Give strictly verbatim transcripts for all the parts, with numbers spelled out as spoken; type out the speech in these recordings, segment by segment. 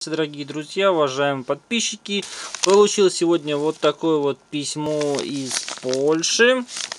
Дорогие друзья, уважаемые подписчики, получил сегодня вот такое вот письмо из Польши.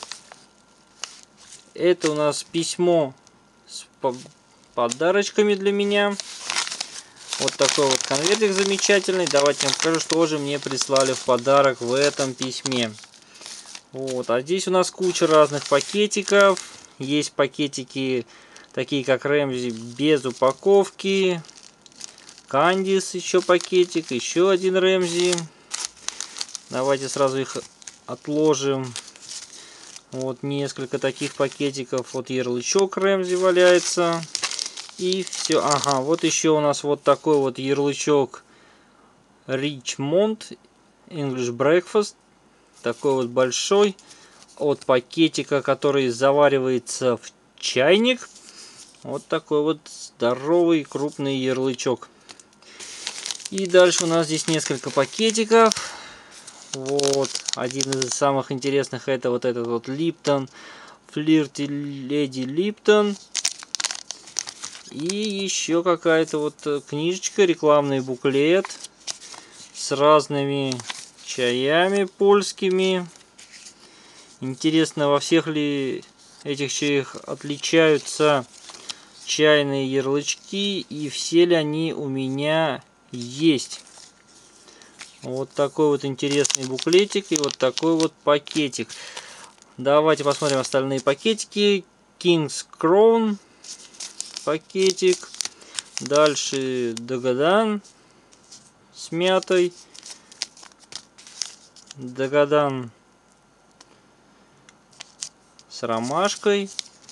Это у нас письмо с подарочками для меня. Вот такой вот конвертик замечательный. Давайте я вам покажу, что же мне прислали в подарок в этом письме. Вот, а здесь у нас куча разных пакетиков. Есть пакетики такие как Рэмзи без упаковки. Кандис еще пакетик, еще один Рэмзи. Давайте сразу их отложим. Вот несколько таких пакетиков. Вот ярлычок Рэмзи валяется. И все. Ага, вот еще у нас вот такой вот ярлычок Richmond English Breakfast. Такой вот большой. От пакетика, который заваривается в чайник. Вот такой вот здоровый крупный ярлычок. И дальше у нас здесь несколько пакетиков. Вот. Один из самых интересных это вот этот вот Lipton Flirty Lady Lipton. И еще какая-то вот книжечка, рекламный буклет с разными чаями польскими. Интересно, во всех ли этих чаях отличаются чайные ярлычки и все ли они у меня есть. Вот такой вот интересный буклетик и вот такой вот пакетик. Давайте посмотрим остальные пакетики. King's Crown пакетик. Дальше Дагадан с мятой. Дагадан с ромашкой.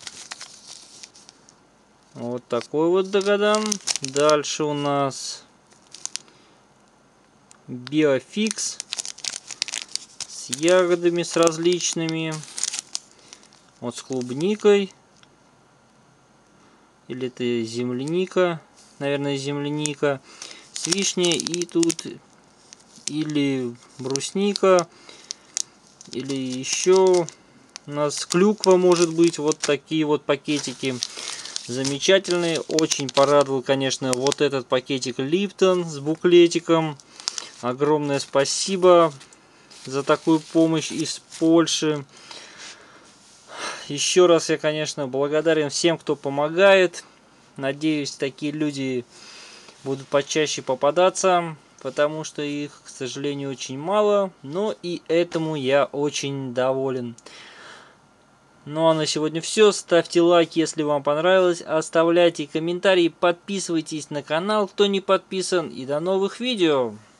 Вот такой вот Дагадан. Дальше у нас Биофикс с ягодами, с различными. Вот с клубникой. Или это земляника. Наверное, земляника. С вишней. И тут или брусника. Или еще у нас клюква может быть. Вот такие вот пакетики. Замечательные. Очень порадовал, конечно, вот этот пакетик Lipton с буклетиком. Огромное спасибо за такую помощь из Польши. Еще раз я, конечно, благодарен всем, кто помогает. Надеюсь, такие люди будут почаще попадаться, потому что их, к сожалению, очень мало. Но и этому я очень доволен. Ну а на сегодня все. Ставьте лайк, если вам понравилось. Оставляйте комментарии, подписывайтесь на канал, кто не подписан. И до новых видео!